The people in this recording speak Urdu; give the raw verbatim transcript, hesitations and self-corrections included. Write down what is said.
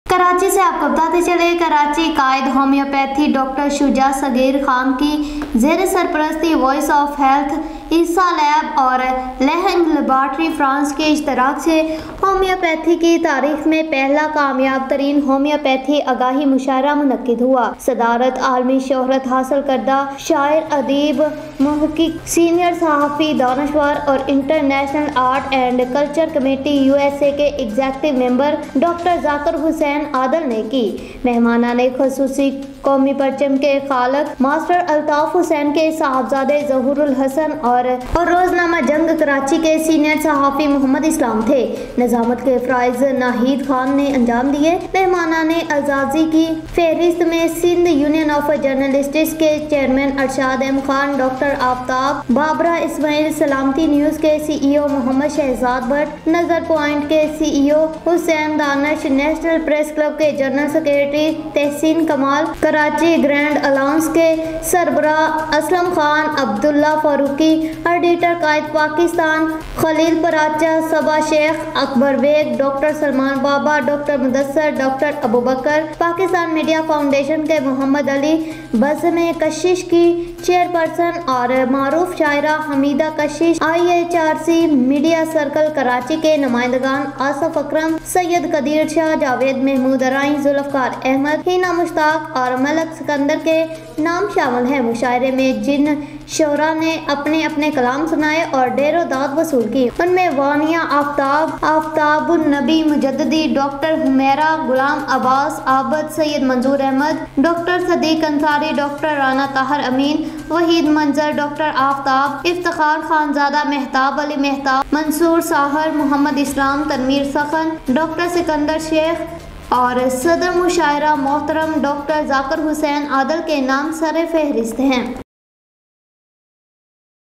کراچی سے آپ کو بتاتے چلے، کراچی قائد ہومیوپیتھی ڈاکٹر شجاع صغیر خان کی زیر سرپرستی Voice of Health, Isa lab اور لہنگ لیبارٹری فرانس کے اشتراک سے ہومیوپیتھی کی تاریخ میں پہلا کامیاب ترین ہومیوپیتھی آگاہی مشاعرہ منعقد ہوا۔ صدارت عالمی شہرت حاصل کردہ شاعر، ادیب، محقق، سینئر صحافی، دانشور اور International Art and Culture Committee U S A کے ایگزیکٹو ممبر ڈاکٹر ذاکر حسین عادل نے کی۔ مہمانان خصوصی قومی پرچم کے خالق ماسٹر الطاف حسین کے صاحبزادے ظہور الحسن اور اور روزنامہ جنگ کراچی کے سینئر صحافی محمد اسلام تھے۔ نظامت کے فرائض ناہید خان نے انجام دیے۔ مہمانان اعزازی کی فہرست میں سندھ یونین آف جرنلسٹس کے chairman Irshad Ahmad Khan, doctor Aftab, Babra Ismail, Salamti News کے C E O Muhammad Shahzad Butt, Nazar Point کے C E O Hussain Danish, National Press Club کے general secretary Tehseen Kamal, Karachi Grand Alliance کے سربراہ اسلم خان، عبداللہ فاروقی، ایڈیٹر قائد پاکستان خلیل پراچا، صبا شیخ، اکبر bag, doctor Salman Baba, doctor Mudassar, doctor Abubakar, Pakistan Media Foundation کے محمد علی، بزم کشش کی چیئرپرسن اور معروف شاعرہ Hameeda Kashish, I H R C Media Circle Karachi کے نمائندگان آصف اکرم، سید قدیر شاہ، جاوید محمود ارائیں، ذوالفقار احمد، ہینا مشتاق اور ملک سکندر کے نام شامل ہیں۔ مشاعرے میں جن شعراء نے اپنے اپنے کلام سنائے اور ڈیر و داد وصول کی، ان میں وانیہ آفتاب، آفتاب النبی مجددی، doctor Humaira, Ghulam Abbas Abid, Syed Manzoor Ahmad, doctor Siddique Ansari, doctor Rana Tahir Amin, Waheed Manzar, doctor Aftab, Iftikhar Khanzada, Mehtab Ali Mehtab, Mansoor Sahir, Muhammad Islam, Tanveer Sukhan, doctor Sikandar شیخ اور صدر مشاعرہ محترم ڈاکٹر ذاکر حسین عادل کے نام سر فہرست ہیں۔